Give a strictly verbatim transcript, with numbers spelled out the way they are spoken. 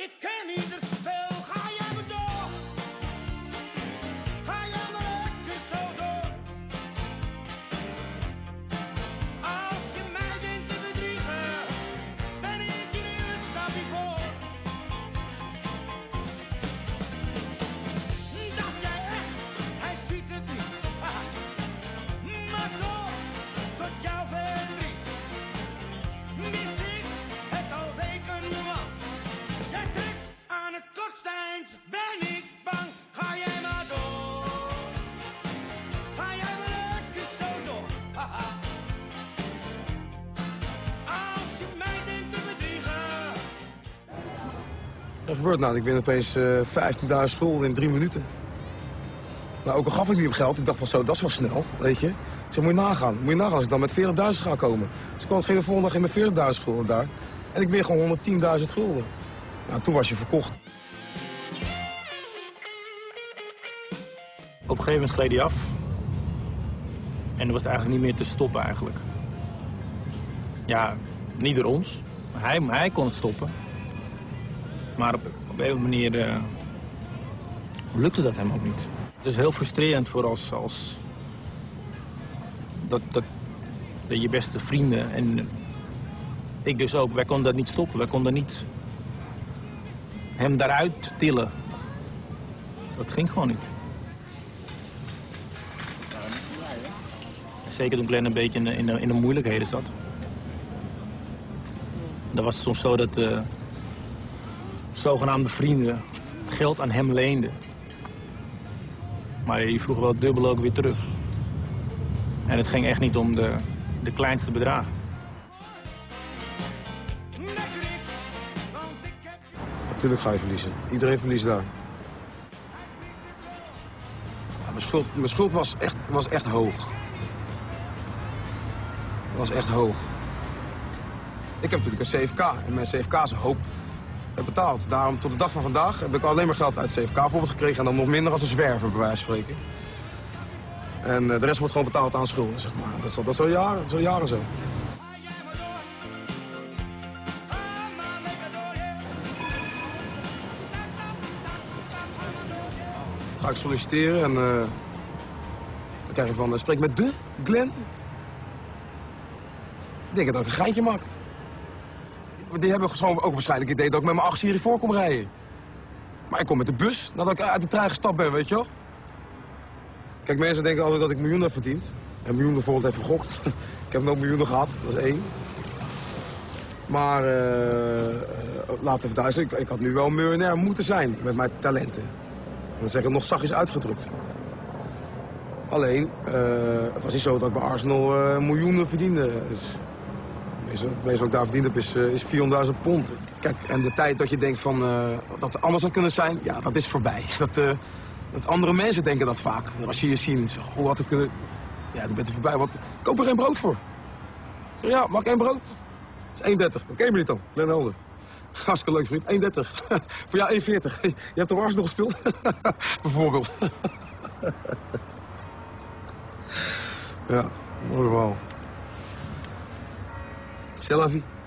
ik ken niet het spel. Ga jij maar door. Ga jij maar lekker zo door. Als je mij denkt te bedriegen, ben ik je nu een stapje voor. Dat jij echt, hij ziet het niet. Haha. Maar zo, tot jouw verdriet. Mis ik het al weken lang. Jij trekt aan het kortste eind, ben ik bang. Ga jij maar door. Ga jij maar lekker zo door. Haha. Als je mij denkt te bedriegen. Wat gebeurt nou? Ik win opeens uh, vijftienduizend gulden in drie minuten. Nou, ook al gaf ik niet op geld, ik dacht van zo, dat is wel snel, weet je. Ik zei, moet je nagaan, moet je nagaan als ik dan met veertigduizend ga komen. Dus ik kwam geen de volgende dag in met veertigduizend gulden daar. En ik win gewoon honderdtienduizend gulden. Nou, toen was je verkocht. Op een gegeven moment gleed hij af. En er was eigenlijk niet meer te stoppen eigenlijk. Ja, niet door ons. Hij, hij kon het stoppen. Maar op, op een manier uh, lukte dat hem ook niet. Het is heel frustrerend voor ons als... Dat, dat, dat je beste vrienden en ik dus ook, wij konden dat niet stoppen. Wij konden niet hem daaruit tillen. Dat ging gewoon niet. Zeker toen Glenn een beetje in de, in de, in de moeilijkheden zat. Dan was het soms zo dat uh, zogenaamde vrienden geld aan hem leenden. Maar die vroegen wel dubbel ook weer terug. En het ging echt niet om de, de kleinste bedragen. Natuurlijk ga je verliezen. Iedereen verliest daar. Ja, mijn, schuld, mijn schuld was echt, was echt hoog. Was echt hoog. Ik heb natuurlijk een C F K en mijn C F K is een hoop betaald. Daarom tot de dag van vandaag heb ik alleen maar geld uit C F K bijvoorbeeld gekregen en dan nog minder als een zwerver, bij wijze van spreken. En uh, de rest wordt gewoon betaald aan schulden, zeg maar. Dat is al, dat is al jaren, dat is al jaren zo. Ga ik solliciteren en uh, dan krijg je van, uh, spreek met de Glenn. Ik denk dat ik een geintje maak. Die hebben gewoon ook waarschijnlijk het idee dat ik met mijn acht serie voor kom rijden. Maar ik kom met de bus nadat ik uit de trein gestapt ben, weet je wel. Kijk, mensen denken altijd dat ik miljoenen heb verdiend. En miljoenen bijvoorbeeld heb vergokt. Ik heb nog miljoenen gehad, dat is één. Maar, uh, uh, laten we duidelijk, ik, ik had nu wel miljonair moeten zijn met mijn talenten. En dan zeg ik nog zachtjes uitgedrukt. Alleen, uh, het was niet zo dat ik bij Arsenal uh, miljoenen verdiende. Dus, het meeste wat ik daar verdiend heb is, uh, is vierhonderdduizend pond. Kijk, en de tijd dat je denkt van, uh, dat het anders had kunnen zijn, ja, dat is voorbij. Dat, uh, dat andere mensen denken dat vaak. Als je je ziet, hoe had het kunnen... Ja, dan bent er voorbij, want ik koop er geen brood voor. Ik zeg, ja, mag ik één brood? Dat is één dertig. Oké, meneer dan, Glenn Helder. Hartstikke leuk, vriend. één dertig. Voor jou één veertig. Je hebt toch Arsenal gespeeld? Bijvoorbeeld. Ja, mooi verhaal. C'est la vie.